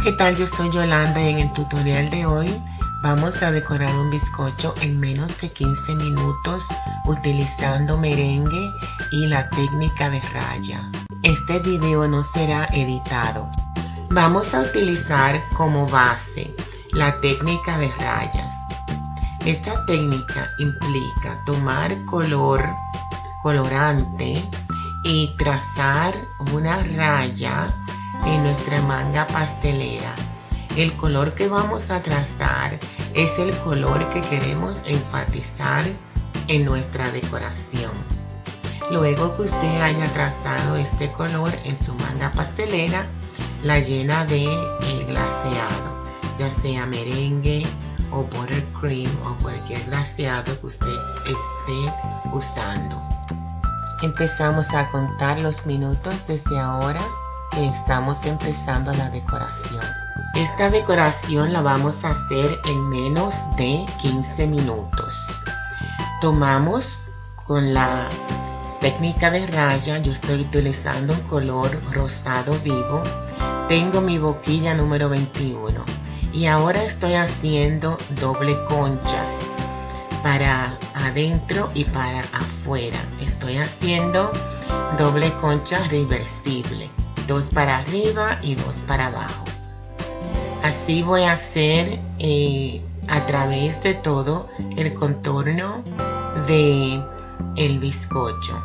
¿qué tal? Yo soy Yolanda y en el tutorial de hoy vamos a decorar un bizcocho en menos de 15 minutos utilizando merengue y la técnica de raya. Este video no será editado. Vamos a utilizar como base la técnica de rayas. Esta técnica implica tomar colorante y trazar una raya en nuestra manga pastelera. El color que vamos a trazar es el color que queremos enfatizar en nuestra decoración. Luego que usted haya trazado este color en su manga pastelera, la llena de el glaseado, ya sea merengue o buttercream o cualquier glaseado que usted esté usando. Empezamos a contar los minutos desde ahora que estamos empezando la decoración. Esta decoración la vamos a hacer en menos de 15 minutos. Tomamos con la técnica de raya, yo estoy utilizando un color rosado vivo. Tengo mi boquilla número 21 y ahora estoy haciendo doble conchas para adentro y para afuera. Estoy haciendo doble concha reversible, 2 para arriba y 2 para abajo. Así voy a hacer a través de todo el contorno de el bizcocho.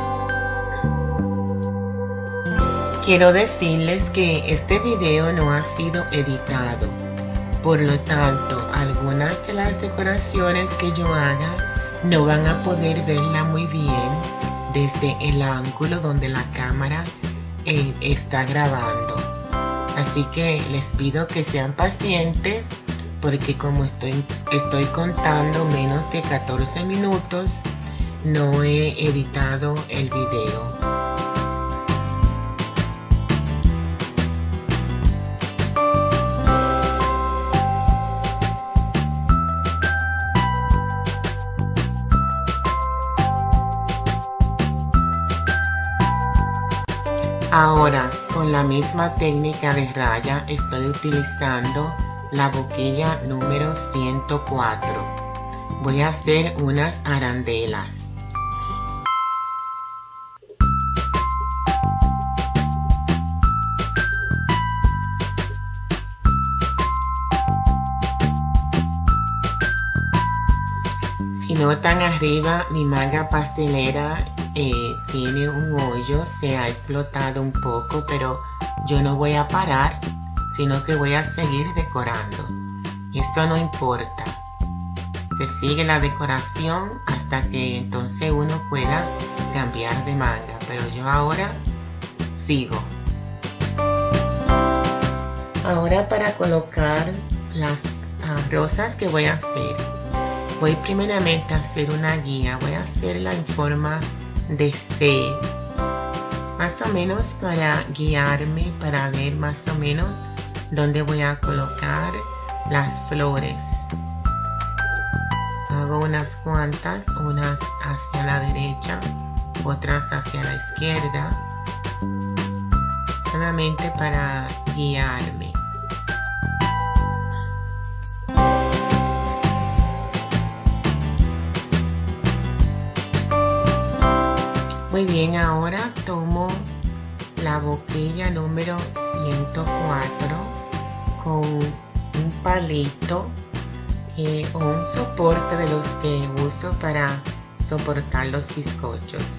Quiero decirles que este video no ha sido editado, por lo tanto algunas de las decoraciones que yo haga no van a poder verla muy bien desde el ángulo donde la cámara está grabando. Así que les pido que sean pacientes porque como estoy contando menos de 14 minutos, no he editado el video. Ahora, con la misma técnica de raya, estoy utilizando la boquilla número 104. Voy a hacer unas arandelas. Si notan arriba, mi manga pastelera tiene un hoyo, se ha explotado un poco, pero yo no voy a parar, sino que voy a seguir decorando. Eso no importa. Se sigue la decoración hasta que entonces uno pueda cambiar de manga, pero yo ahora sigo. Ahora para colocar las rosas que voy a hacer, voy primeramente a hacer una guía. Voy a hacerla en forma de C, más o menos para guiarme, para ver más o menos dónde voy a colocar las flores. Hago unas cuantas, unas hacia la derecha, otras hacia la izquierda, solamente para guiarme. Muy bien, ahora tomo la boquilla número 104 con un palito o un soporte de los que uso para soportar los bizcochos.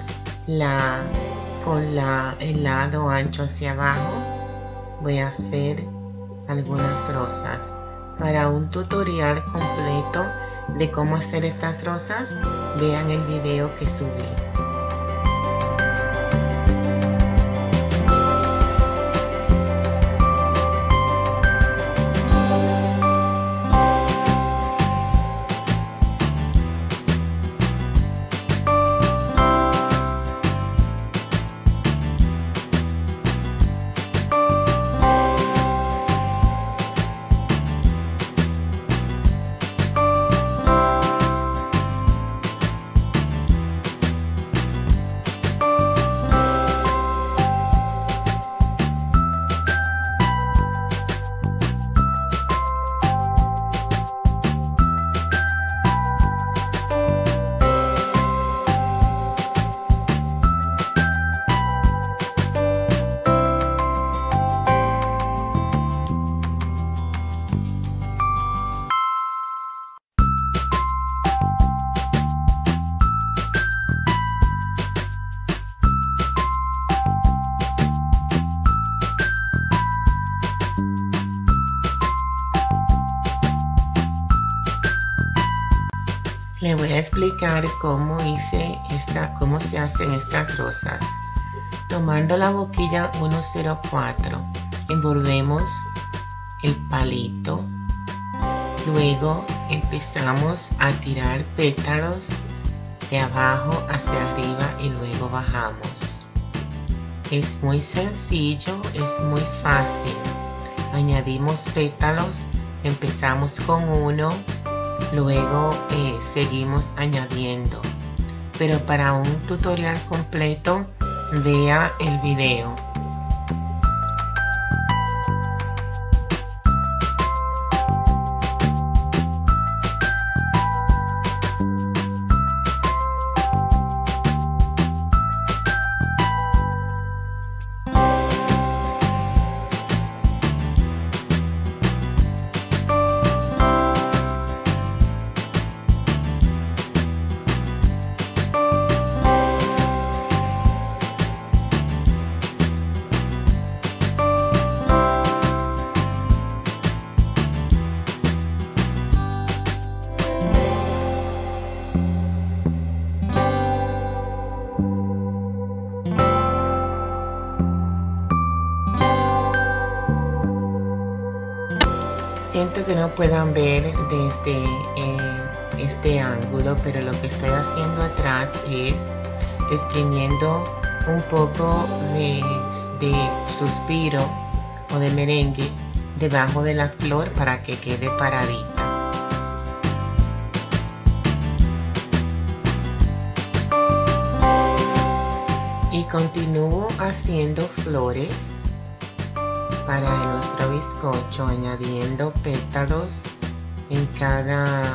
Con el lado ancho hacia abajo voy a hacer algunas rosas. Para un tutorial completo de cómo hacer estas rosas, vean el video que subí. Le voy a explicar cómo cómo se hacen estas rosas. Tomando la boquilla 104, envolvemos el palito. Luego empezamos a tirar pétalos de abajo hacia arriba y luego bajamos. Es muy sencillo, es muy fácil. Añadimos pétalos, empezamos con uno, luego seguimos añadiendo. Pero para un tutorial completo, vea el video. Siento que no puedan ver desde este ángulo, pero lo que estoy haciendo atrás es exprimiendo un poco de suspiro o de merengue debajo de la flor para que quede paradita. Y continúo haciendo flores para nuestro bizcocho, añadiendo pétalos en cada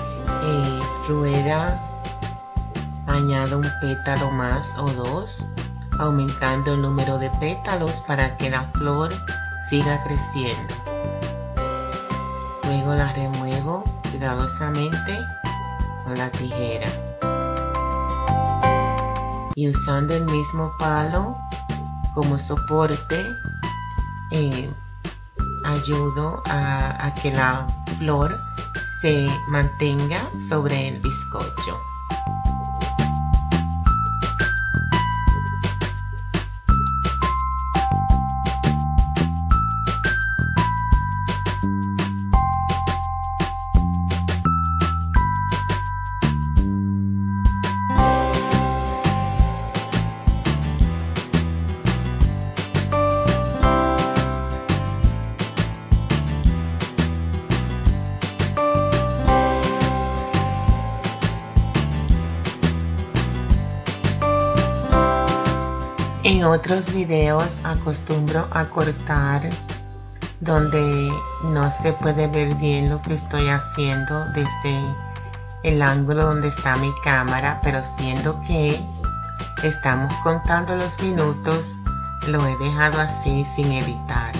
rueda. Añado un pétalo más o dos, aumentando el número de pétalos para que la flor siga creciendo. Luego la remuevo cuidadosamente con la tijera y usando el mismo palo como soporte ayudo a que la flor se mantenga sobre el bizcocho. En otros videos acostumbro a cortar donde no se puede ver bien lo que estoy haciendo desde el ángulo donde está mi cámara, pero siendo que estamos contando los minutos, lo he dejado así sin editar.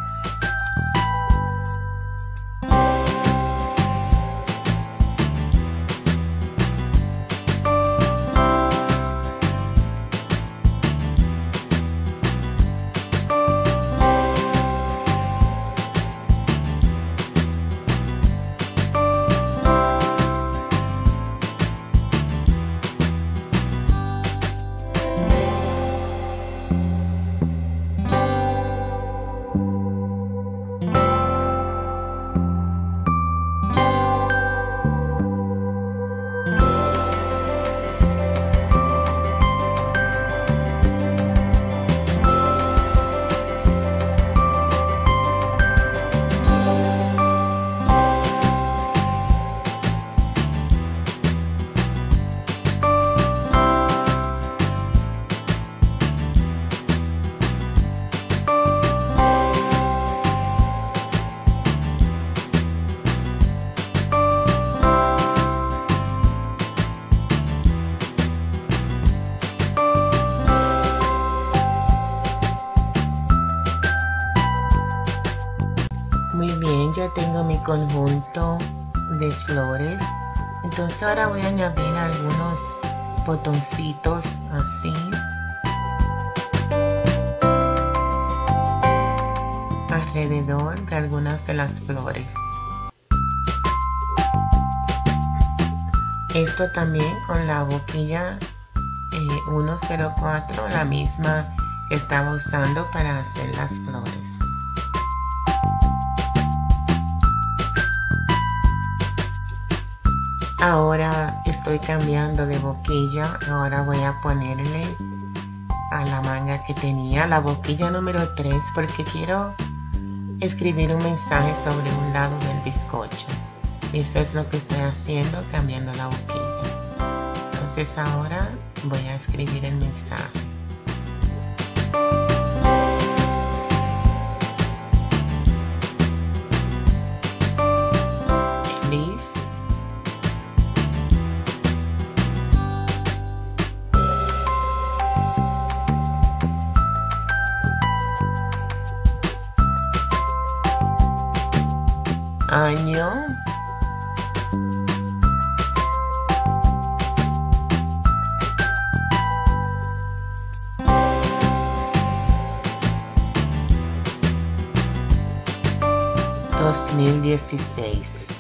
Muy bien, ya tengo mi conjunto de flores. Entonces ahora voy a añadir algunos botoncitos así. Alrededor de algunas de las flores. Esto también con la boquilla 104, la misma que estaba usando para hacer las flores. Ahora estoy cambiando de boquilla. Ahora voy a ponerle a la manga que tenía la boquilla número 3 porque quiero escribir un mensaje sobre un lado del bizcocho. Eso es lo que estoy haciendo, cambiando la boquilla. Entonces ahora voy a escribir el mensaje. Feliz año 2016.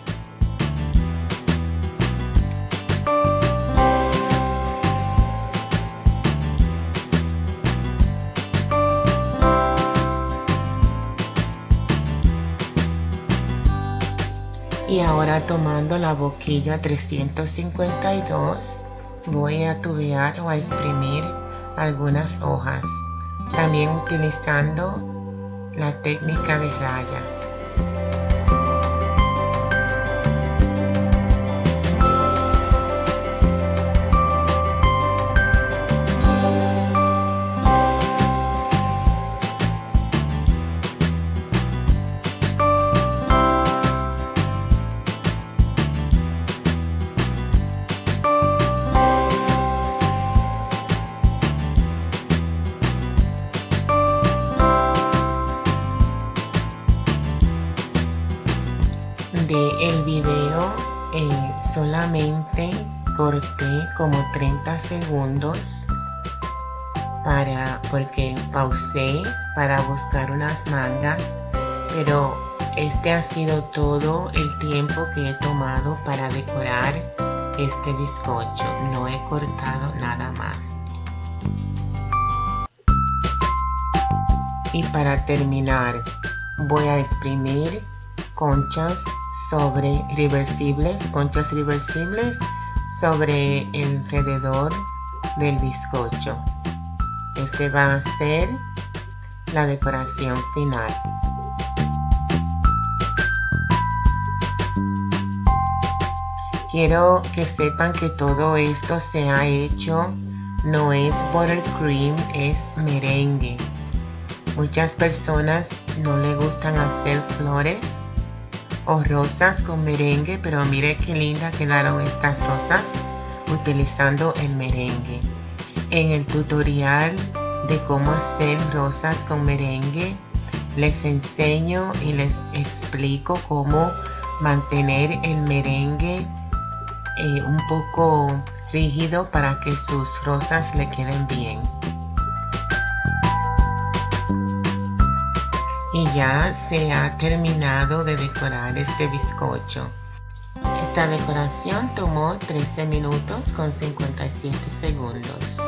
Y ahora tomando la boquilla 352 voy a tubear o a exprimir algunas hojas, también utilizando la técnica de rayas. El video solamente corté como 30 segundos porque pausé para buscar unas mangas, pero este ha sido todo el tiempo que he tomado para decorar este bizcocho. No he cortado nada más. Y para terminar voy a exprimir conchas reversibles sobre el alrededor del bizcocho. Este va a ser la decoración final. Quiero que sepan que todo esto se ha hecho, no es buttercream, es merengue. Muchas personas no les gustan hacer flores o rosas con merengue, pero mire qué lindas quedaron estas rosas utilizando el merengue. En el tutorial de cómo hacer rosas con merengue les enseño y les explico cómo mantener el merengue un poco rígido para que sus rosas le queden bien. Y ya se ha terminado de decorar este bizcocho. Esta decoración tomó 13 minutos con 57 segundos.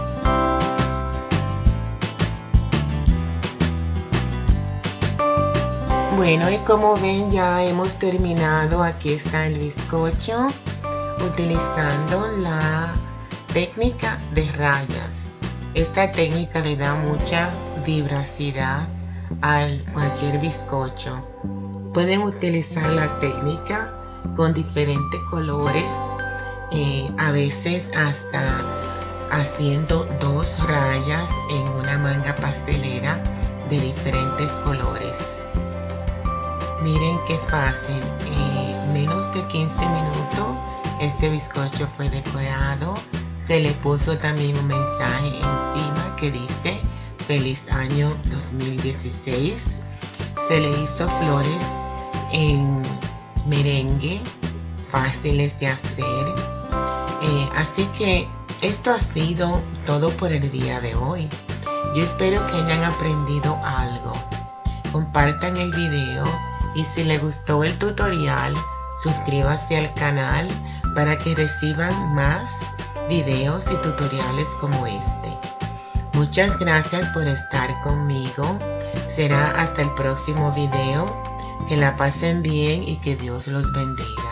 Bueno, y como ven ya hemos terminado. Aquí está el bizcocho utilizando la técnica de rayas. Esta técnica le da mucha vibracidad a cualquier bizcocho. Pueden utilizar la técnica con diferentes colores, a veces hasta haciendo 2 rayas en una manga pastelera de diferentes colores. Miren qué fácil, menos de 15 minutos este bizcocho fue decorado. Se le puso también un mensaje encima que dice Feliz año 2016. Se le hizo flores en merengue, fáciles de hacer. Así que esto ha sido todo por el día de hoy. Yo espero que hayan aprendido algo. Compartan el video y si les gustó el tutorial, suscríbase al canal para que reciban más videos y tutoriales como este. Muchas gracias por estar conmigo. Será hasta el próximo video. Que la pasen bien y que Dios los bendiga.